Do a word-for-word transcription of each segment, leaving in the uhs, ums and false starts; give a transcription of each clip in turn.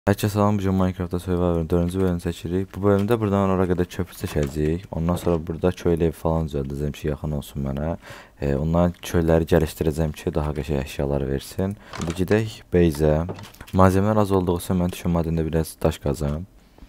Herkese salam, bugün Minecraft'ta Survivor'ın dördüncü bölümünü çəkirik. Bu bölümdə buradan oraya qədər köprü çəkəcəyik. Ondan sonra burada köylü ev falan düzəldəcəm ki, yaxın olsun mənə. E, ondan köyləri gəlişdirəcəm ki, daha qəşəng əşyalar versin. İndi gedək beyzə. Malzəmələr az olduğu üçün mən düşün madəndə biraz daş qazam.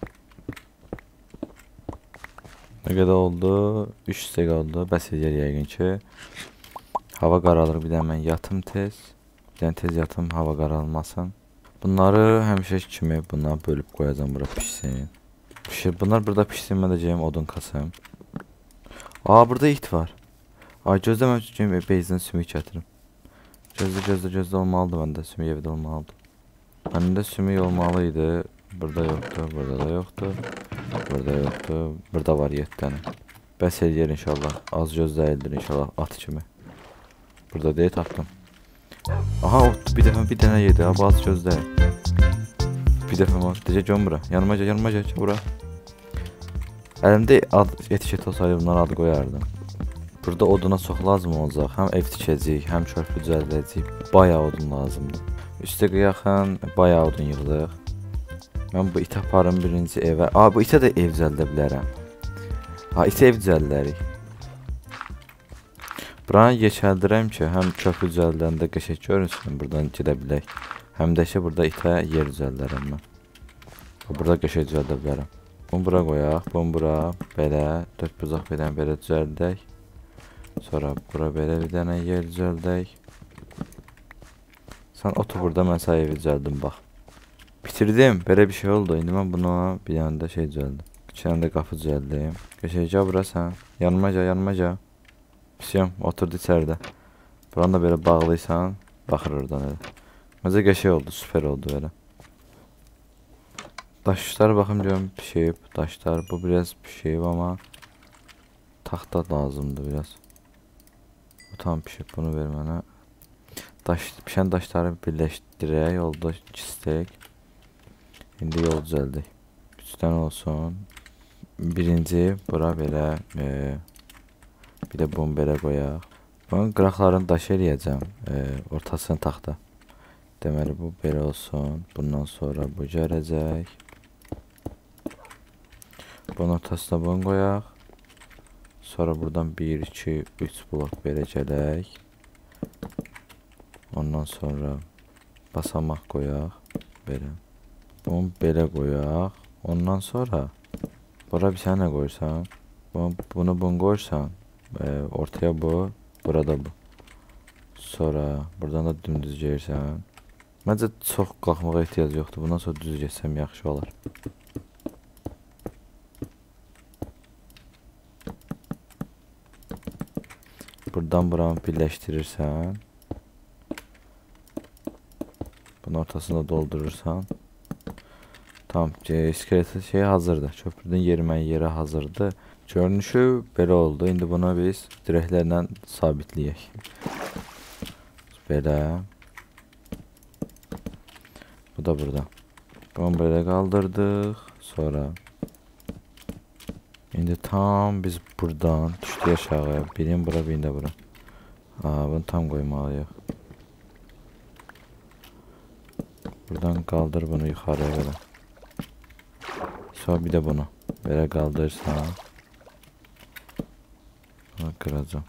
Ne qədər oldu? üç stək oldu. Bəs edir yəqin ki. Hava qaralır, bir də mən yatım tez. Bir də tez yatım, hava qaralmasın. Bunları həmişə kimi bunları bölüb qoyacağım, bura pişsin. Pişir. Bunlar burada pişsin, mən də gələm odun kasım. Aa, burada it var. Ay, gözləməm ki, beyzdən sümük gətirim. Gözlə, gözlə, gözlə olmalıdır məndə, sümük evdə olmalıdır. Məndə sümük olmalıydı. Burada yoxdur, burada da yoxdur. Burada yoxdur. Burada var yeddi dənə. Bəs eləyər inşallah. Az gözləyildir inşallah, at kimi. Burada deyə tapdım. Aha, o bir dəfə bir dənə yedi, ha, bazı gözlə. Bir dəfə var, deyəcək gön bura. Yanıma gəl, yanıma gəl, bura. Əlimdə ad, etiket olsaydı bundan adı qoyardım. Burada oduna çox lazım olacaq. Həm ev tikəcəyik, həm körpü düzəldəcəyik. Bayağı odun lazımdır. Üstə yaxın bayağı odun yığdıq. Mən bu iti aparım birinci evə. Aa, bu itə də ev düzəldə bilərəm. Ha, itə ev düzəldərik. Buranı geçəldirəm ki, həm köprü düzəldəndə qəşəng görünsün, buradan gedə bilək. Həm də ki, burada itə yer düzəldərəm mən. Burada qəşəng düzəldə bilərəm. Bunu bura qoyaq, bunu bura, belə, dörd bucaq bedən belə düzəldək. Sonra bura belə bir dənə yer düzəldək. Sən otur burada, mən sənə evi düzəldim, bax. Bitirdim, belə bir şey oldu. İndi mən buna bir yanında şey düzəldim. İki yanında qapı düzəldim. Qəşəng gəl bura sən, yanıma gəl, yanıma gəl. Pisiyəm, oturdu içəridə. Buranı da belə bağlıysan, baxır oradan elə. Məncə qəşəng oldu, süper oldu belə. Daşlar baxım görüm pişiyib, daşlar. Bu biraz pişiyib amma taxta lazımdır biraz. Bu tam pişib, bunu ver mənə. Daş, pişən daşları birləşdirək, oldu iki stək. İndi yol düzəldik. üç dənə olsun. Birinci bura belə... E, Bir də bunu belə qoyaq. Bunun qıraqlarını daş eləyəcəm. E, ortasını taxta. Deməli bu belə olsun. Bundan sonra bu gələcək. Bunun ortasına bunu qoyaq. Sonra buradan bir, iki, üç blok belə gələk. Ondan sonra basamaq qoyaq. Belə. Bunu belə qoyaq. Ondan sonra bura bir sənə qoysan. Bunu, bunu bunu qoysan. Ee, ortaya bu, burada bu. Sonra buradan da dümdüz gəlirsən. Məncə çox qalxmağa ehtiyac yoxdur. Bundan sonra düz geçsəm yaxşı olar. Buradan buranı birləşdirirsən. Bunun ortasında doldurursan. Tamam, iskeleti şey hazırdır. Köprünün yerimən yeri hazırdır. Görünüşü belə oldu. İndi buna biz dirəklərlə sabitləyək. Belə. Bu da burada. Bunu belə qaldırdıq. Sonra. İndi tam biz buradan düşdük aşağı. Birin bura, birin də bura. Aa, bunu tam qoymalıyıq. Buradan qaldır bunu yuxarıya belə. Sonra bir də bunu. Belə qaldırırsan. Kıracağım.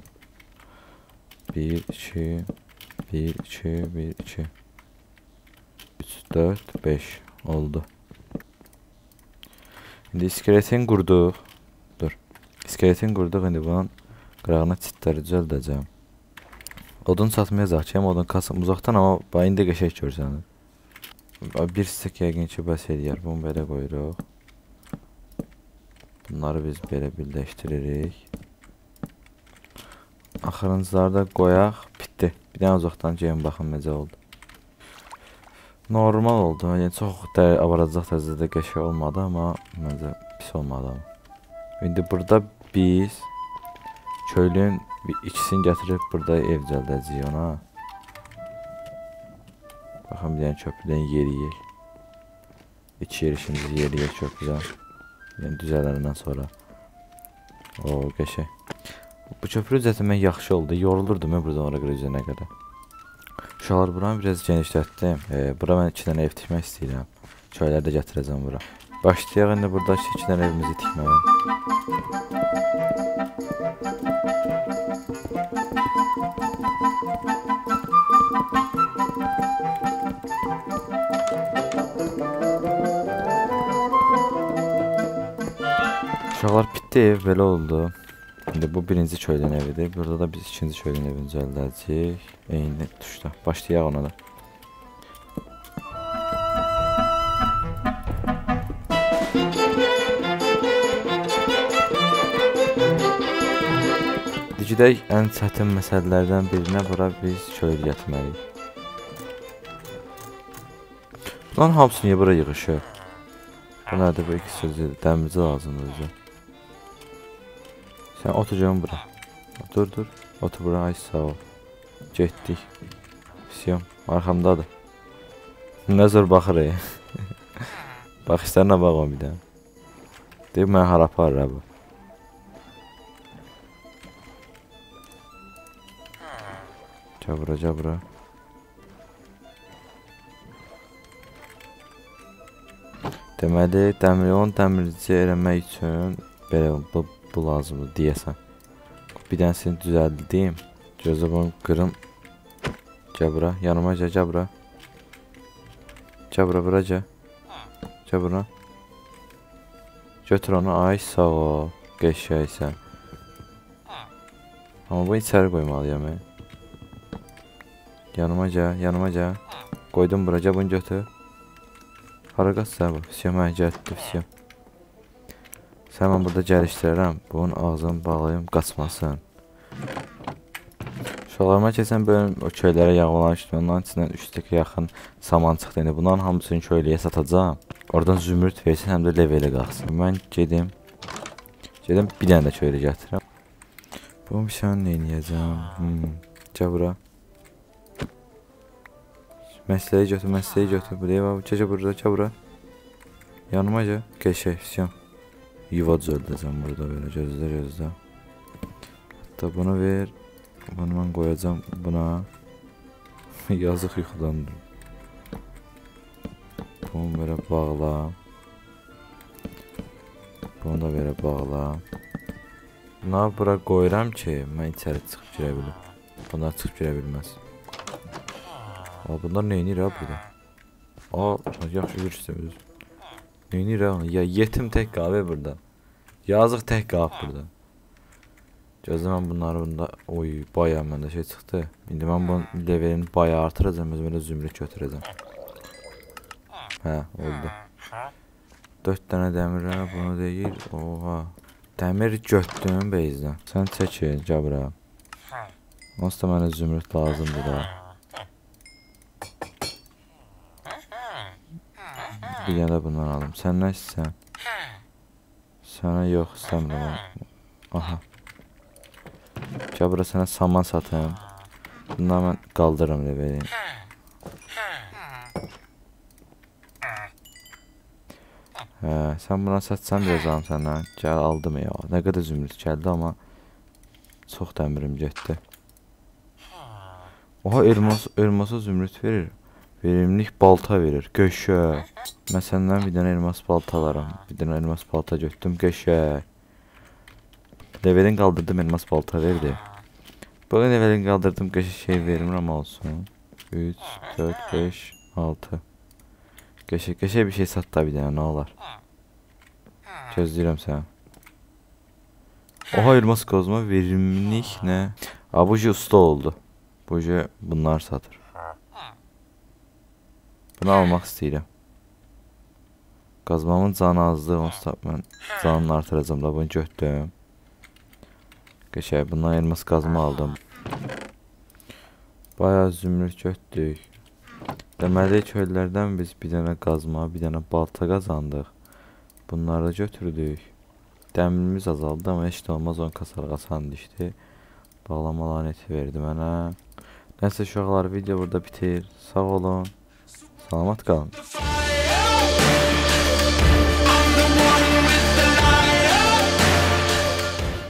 bir, iki, bir, iki, bir, iki. üç, dört, beş oldu. Şimdi iskeletin qurduq. Dur. İskeletin qurduq, indi bunun qırağına çitləri düzəldəcəm. Odun satmayacaq ki, odun kasım uzaqdan, amma indi qəşəng görsənir. Bir stek yəqin ki, bəs eləyər. Bunu belə qoyuruq. Bunları biz belə birləşdiririk. Axırıncıları da qoyaq, bitdi. Bir dənə uzaqdan gəlin baxın necə oldu. Normal oldu. Yəni çox da avaracaq dərəcədə qəşəng olmadı, amma məncə pis olmadı. İndi burada biz köylüyün ikisini gətirib burada ev düzəldəcəyik ona. Baxın, bir dənə köprüdən yeriyək. İki yerişimizi yeriyək köprüdən. Yəni düzələndən sonra. O qəşəng. Bu köprü düzəltmək yaxşı oldu. Yorulurdum mən buradan oraya görə qədər. Uşaqlar buranı biraz genişlətdim. E, bura mən iki dənə ev tikmək istəyirəm. Çöyləri də gətirəcəm bura. Başlayaq indi burada şəkildən evimizi tikməyə. Uşaqlar bitdi, ev belə oldu. İndi bu birinci çölün evidir. Burada da biz ikinci çölün evini düzəldəcəyik. Eyni tuşda. Başlayaq ona da. Digidək ən çətin məsələlərdən birinə bura biz çöl gətirməliyik. Bunların hamısı niyə bura yığışır? Bu nədir bu iki sözü? Dəmirci lazımdır özü. Sən oturacağım bura. Dur dur. Otur bura. Ay sağ ol. Getdik. Siyam. Arxamdadır. Nə zor baxır ya. Baxışlarına bax o bir də. Deyib mən hara aparır bu. Cabra cabra. Deməli, dəmir yolun dəmirci eləmək üçün belə bu, bu lazımdır deyəsən. Bir dənəsini düzəldim. Gözə bunu qırım. Cabra, yanıma gəl cabra. Cabra bura gəl. Cabra. Götür onu, ay sağ ol. Qəşəksən. Amma bu içəri qoymalıyam mən. Yanıma gəl, yanıma gəl. Qoydum bura, gəl bunu götür. Hara qaçsa bu? Fisiyam, mən gəldi fisiyam. Sən mən burada gəlişdirərəm. Bunun ağzını bağlayım, qaçmasın. Uşaqlarıma keçən bölüm o köylərə yağmalanmışdı. Onların içindən üç dəqiqə yaxın saman çıxdı. İndi bunların hamısını köylüyə satacağım. Oradan zümrüt versin, həm də leveli qalxsın. Mən gedim. Gedim bir dənə də köylü gətirirəm. Bu bir şey nə edəcəm? Hmm. Gəl bura. Məsləyi götür, məsləyi götür. Buraya bax, gəl burada, gəl bura. Yanıma gəl. Qəşək, fisiyam. Yuva düzəldəcəm burada belə, gözlə, gözlə. Hətta bunu ver. Bunu mən qoyacam buna. Yazıq yuxudandır. Bunu belə bağla. Bunu da belə bağla. Bunları bura qoyuram ki, mən içəri çıxıb girə bilim. Bunlar çıxıb girə bilməz. Aa, bunlar neynir ha burada? Aa, yaxşı görürsünüz. Neynir ha? Ya yetim tək qalıb burada. Yazıq tək qalıb burada. Gözlə mən bunları bunda... Oy, bayağı məndə şey çıxdı. İndi mən bunun levelini bayağı artıracam. Özümə zümrüt götürəcəm. Hə, oldu. dörd dənə dəmir ha, bunu deyir. Oha. Dəmir götdüm beyzdən. Sən çəkil, gəl bura. Onsuz da mənə zümrüt lazımdır da. Bir dənə də bundan alım. Sən nə istəyirsən? Sənə yox, istəmirəm. Aha. Gəl bura sənə saman satayım. Bundan mən qaldırırım leveli. Hə, sən buna satsan verəcəm səndən. Gəl aldım ya. Nə qədər zümrüt gəldi amma çox dəmirim getdi. Oha, elmas, elmasa zümrüt verir. Verimlik balta verir. Qəşək. Mən səndən bir dənə elmas balta alaram. Bir dənə elmas balta götürdüm. Qəşək. Levelin qaldırdım, elmas balta verdi. Bu levelin qaldırdım, qəşək şey vermirəm olsun. üç, dörd, beş, altı. Qəşək, qəşək bir şey sat da bir dənə, nə olar? Gözləyirəm sənə. Oha, elmas qazma verimlik nə? Aa, bu usta oldu. Bu bunlar satır. Bunu almaq istəyirəm. Qazmamın canı azdır, onsuz mən canını artıracam da, bunu götürdüm. Qəşək, bundan elmas qazma aldım. Bayağı zümrüt götürdük. Deməli, köylərdən biz bir dənə qazma, bir dənə balta qazandıq. Bunları da götürdük. Dəmirimiz azaldı, amma heç də olmaz, on kasarıq asan dişdi. Bağlama laneti verdi mənə. Nəsə uşaqlar, video burada bitir. Sağ olun. Salamat qalın.